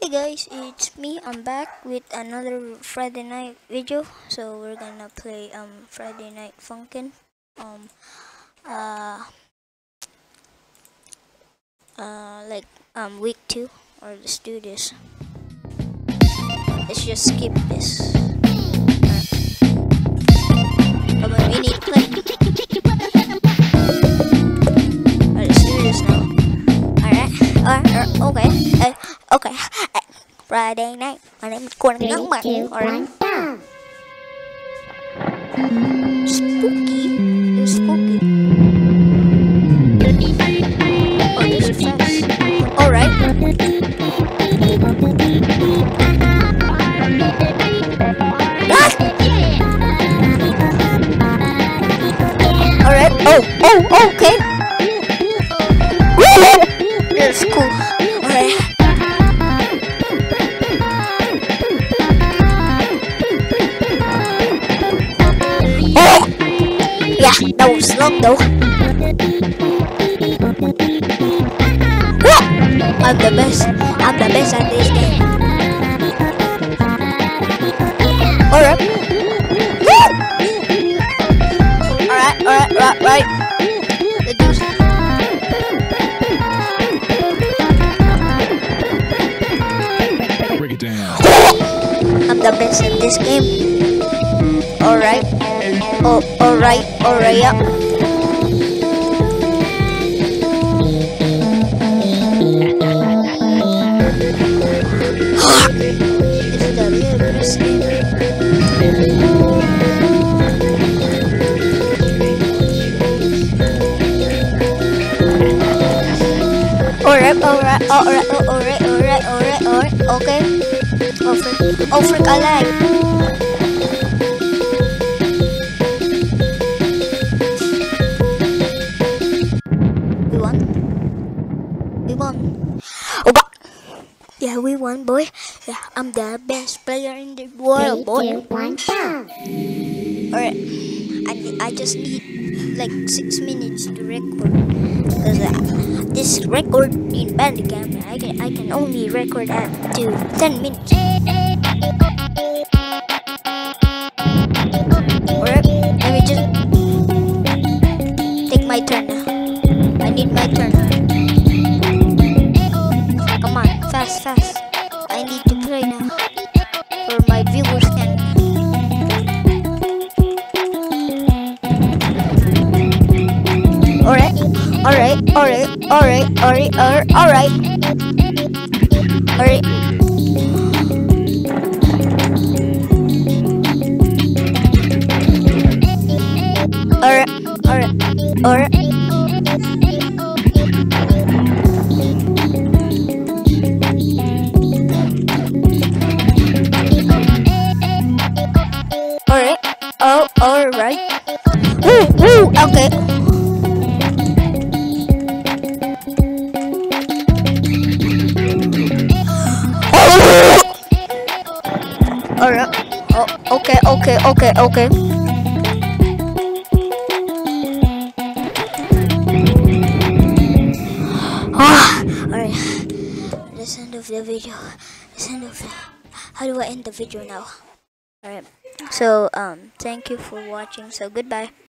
Hey guys, it's me. I'm back with another Friday night video. So we're gonna play Friday Night Funkin'. Um uh like week 2, or let's do this. Let's just skip this. Come on, we need to play. Alright, let's do this now. Alright, okay. Okay. Friday night. My name is Gordon Youngman. Alright. Spooky. It's spooky. Oh, there's a fence. Alright. Alright. Oh, okay. That's cool. Alright. Yeah, that was long though. I'm the best. I'm the best at this game. Alright. Alright. Let's do it. Break it down. I'm the best at this game. Alright. Alright, yeah. This is the real best Alright, okay. Oh frick, I lag. We won. Oh, yeah, we won, boy. Yeah, I'm the best player in the world, boy. Alright, I just need like 6 minutes to record. Cause this record in Bandicam, I can only record at to 10 minutes. Alright, let me just take my turn now. I need my turn. Come on, fast. I need to play now. For my viewers can. Alright. Alright. Woo, okay. Alright. Oh, okay. Alright. Let's end of the video. How do I end the video now? Alright. So, thank you for watching. So, goodbye.